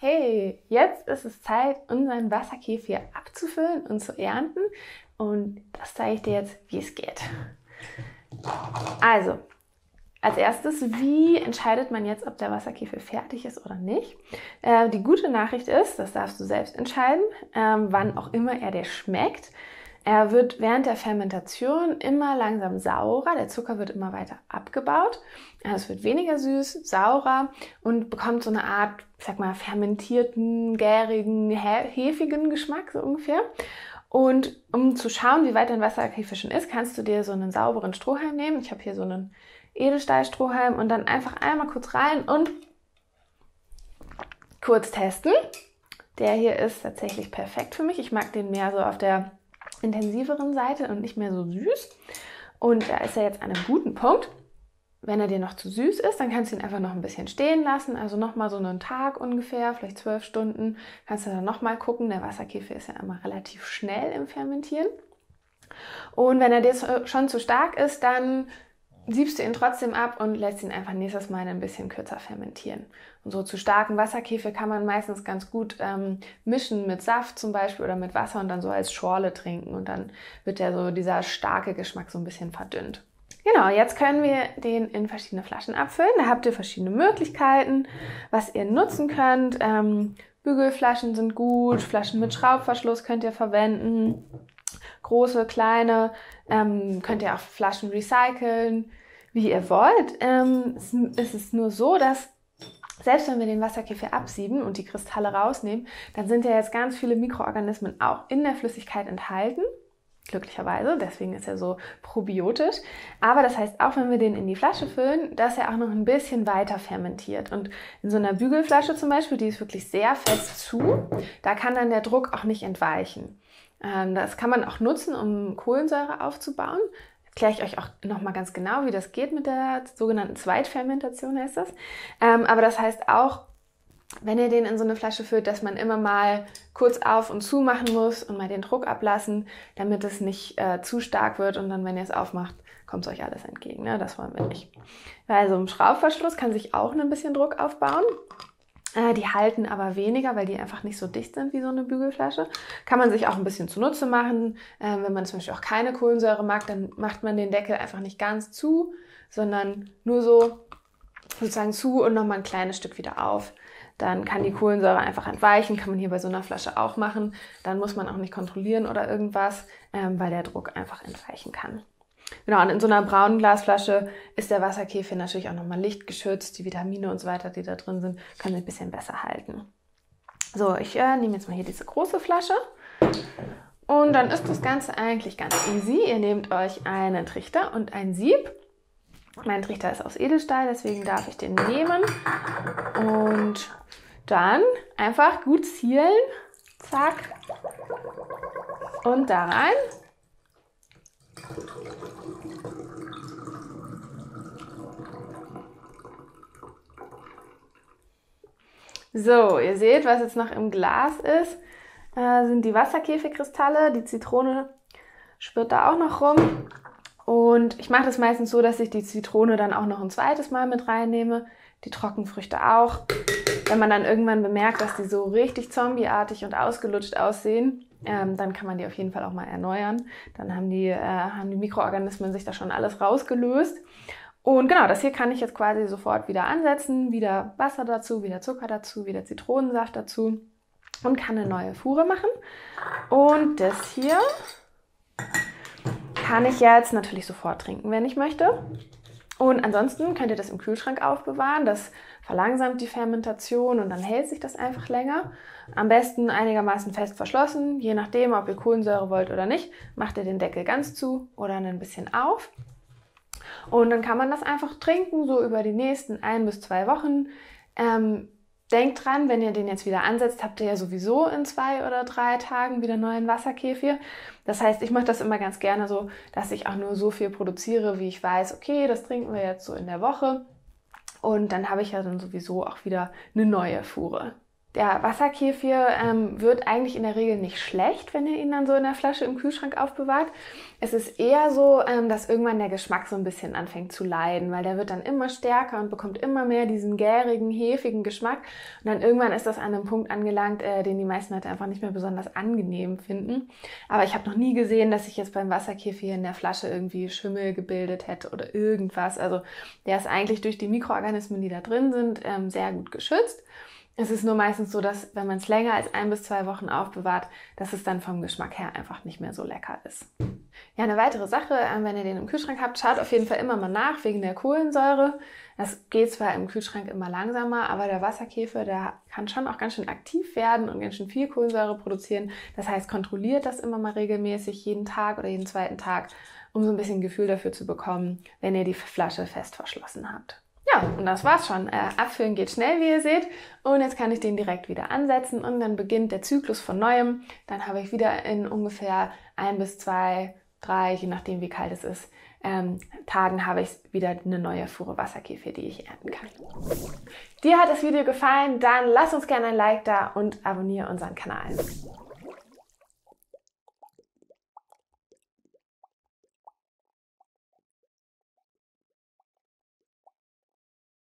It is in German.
Hey, jetzt ist es Zeit, unseren Wasserkefir abzufüllen und zu ernten. Und das zeige ich dir jetzt, wie es geht. Also, als erstes, wie entscheidet man jetzt, ob der Wasserkefir fertig ist oder nicht? Die gute Nachricht ist, das darfst du selbst entscheiden, wann auch immer er dir schmeckt. Er wird während der Fermentation immer langsam saurer, der Zucker wird immer weiter abgebaut. Es wird weniger süß, saurer und bekommt so eine Art, ich sag mal, fermentierten, gärigen, hefigen Geschmack so ungefähr. Und um zu schauen, wie weit dein Wasserkefir schon ist, kannst du dir so einen sauberen Strohhalm nehmen. Ich habe hier so einen Edelstahlstrohhalm und dann einfach einmal kurz rein und kurz testen. Der hier ist tatsächlich perfekt für mich. Ich mag den mehr so auf der intensiveren Seite und nicht mehr so süß. Und da ist er jetzt an einem guten Punkt. Wenn er dir noch zu süß ist, dann kannst du ihn einfach noch ein bisschen stehen lassen. Also nochmal so einen Tag ungefähr, vielleicht 12 Stunden. Kannst du dann nochmal gucken. Der Wasserkefir ist ja immer relativ schnell im Fermentieren. Und wenn er dir schon zu stark ist, dann siebst du ihn trotzdem ab und lässt ihn einfach nächstes Mal ein bisschen kürzer fermentieren. Und so zu starken Wasserkefir kann man meistens ganz gut mischen mit Saft zum Beispiel oder mit Wasser und dann so als Schorle trinken. Und dann wird dieser starke Geschmack so ein bisschen verdünnt. Genau, jetzt können wir den in verschiedene Flaschen abfüllen. Da habt ihr verschiedene Möglichkeiten, was ihr nutzen könnt. Bügelflaschen sind gut, Flaschen mit Schraubverschluss könnt ihr verwenden. Große, kleine, könnt ihr auch Flaschen recyceln, wie ihr wollt. Es ist nur so, dass selbst wenn wir den Wasserkefir absieben und die Kristalle rausnehmen, dann sind ja jetzt ganz viele Mikroorganismen auch in der Flüssigkeit enthalten. Glücklicherweise, deswegen ist er so probiotisch. Aber das heißt, auch wenn wir den in die Flasche füllen, dass er auch noch ein bisschen weiter fermentiert. Und in so einer Bügelflasche zum Beispiel, die ist wirklich sehr fest zu, da kann dann der Druck auch nicht entweichen. Das kann man auch nutzen, um Kohlensäure aufzubauen. Erkläre ich euch auch nochmal ganz genau, wie das geht mit der sogenannten Zweitfermentation, heißt das. Aber das heißt auch, wenn ihr den in so eine Flasche füllt, dass man immer mal kurz auf und zu machen muss und mal den Druck ablassen, damit es nicht zu stark wird und dann, wenn ihr es aufmacht, kommt es euch alles entgegen. Ne? Das wollen wir nicht. Bei so einem Schraubverschluss kann sich auch ein bisschen Druck aufbauen. Die halten aber weniger, weil die einfach nicht so dicht sind wie so eine Bügelflasche. Kann man sich auch ein bisschen zunutze machen. Wenn man zum Beispiel auch keine Kohlensäure mag, dann macht man den Deckel einfach nicht ganz zu, sondern nur so sozusagen zu und nochmal ein kleines Stück wieder auf. Dann kann die Kohlensäure einfach entweichen, kann man hier bei so einer Flasche auch machen. Dann muss man auch nicht kontrollieren oder irgendwas, weil der Druck einfach entweichen kann. Genau, und in so einer braunen Glasflasche ist der Wasserkefir natürlich auch nochmal lichtgeschützt. Die Vitamine und so weiter, die da drin sind, können ein bisschen besser halten. So, ich nehme jetzt mal hier diese große Flasche. Und dann ist das Ganze eigentlich ganz easy. Ihr nehmt euch einen Trichter und ein Sieb. Mein Trichter ist aus Edelstahl, deswegen darf ich den nehmen. Und dann einfach gut zielen. Zack. Und da rein. So, ihr seht, was jetzt noch im Glas ist, sind die Wasserkefirkristalle. Die Zitrone schwirrt da auch noch rum. Und ich mache das meistens so, dass ich die Zitrone dann auch noch ein zweites Mal mit reinnehme. Die Trockenfrüchte auch. Wenn man dann irgendwann bemerkt, dass die so richtig zombieartig und ausgelutscht aussehen, dann kann man die auf jeden Fall auch mal erneuern. Dann haben die Mikroorganismen sich da schon alles rausgelöst. Und genau, das hier kann ich jetzt quasi sofort wieder ansetzen. Wieder Wasser dazu, wieder Zucker dazu, wieder Zitronensaft dazu. Und kann eine neue Fuhre machen. Und das hier kann ich jetzt natürlich sofort trinken, wenn ich möchte. Und ansonsten könnt ihr das im Kühlschrank aufbewahren. Das verlangsamt die Fermentation und dann hält sich das einfach länger. Am besten einigermaßen fest verschlossen. Je nachdem, ob ihr Kohlensäure wollt oder nicht, macht ihr den Deckel ganz zu oder ein bisschen auf. Und dann kann man das einfach trinken, so über die nächsten 1 bis 2 Wochen. Denkt dran, wenn ihr den jetzt wieder ansetzt, habt ihr ja sowieso in 2 oder 3 Tagen wieder neuen Wasserkefir. Das heißt, ich mache das immer ganz gerne so, dass ich auch nur so viel produziere, wie ich weiß, okay, das trinken wir jetzt so in der Woche. Und dann habe ich ja dann sowieso auch wieder eine neue Fuhre. Der Wasserkefir wird eigentlich in der Regel nicht schlecht, wenn ihr ihn dann so in der Flasche im Kühlschrank aufbewahrt. Es ist eher so, dass irgendwann der Geschmack so ein bisschen anfängt zu leiden, weil der wird dann immer stärker und bekommt immer mehr diesen gärigen, hefigen Geschmack. Und dann irgendwann ist das an einem Punkt angelangt, den die meisten Leute einfach nicht mehr besonders angenehm finden. Aber ich habe noch nie gesehen, dass sich jetzt beim Wasserkefir in der Flasche irgendwie Schimmel gebildet hätte oder irgendwas. Also der ist eigentlich durch die Mikroorganismen, die da drin sind, sehr gut geschützt. Es ist nur meistens so, dass wenn man es länger als 1 bis 2 Wochen aufbewahrt, dass es dann vom Geschmack her einfach nicht mehr so lecker ist. Ja, eine weitere Sache, wenn ihr den im Kühlschrank habt, schaut auf jeden Fall immer mal nach wegen der Kohlensäure. Das geht zwar im Kühlschrank immer langsamer, aber der Wasserkefir, der kann schon auch ganz schön aktiv werden und ganz schön viel Kohlensäure produzieren. Das heißt, kontrolliert das immer mal regelmäßig, jeden Tag oder jeden zweiten Tag, um so ein bisschen Gefühl dafür zu bekommen, wenn ihr die Flasche fest verschlossen habt. Ja, und das war's schon. Abfüllen geht schnell, wie ihr seht. Und jetzt kann ich den direkt wieder ansetzen und dann beginnt der Zyklus von Neuem. Dann habe ich wieder in ungefähr 1 bis 2, 3, je nachdem wie kalt es ist, Tagen habe ich wieder eine neue Fuhre Wasserkefir, die ich ernten kann. Dir hat das Video gefallen? Dann lass uns gerne ein Like da und abonniere unseren Kanal.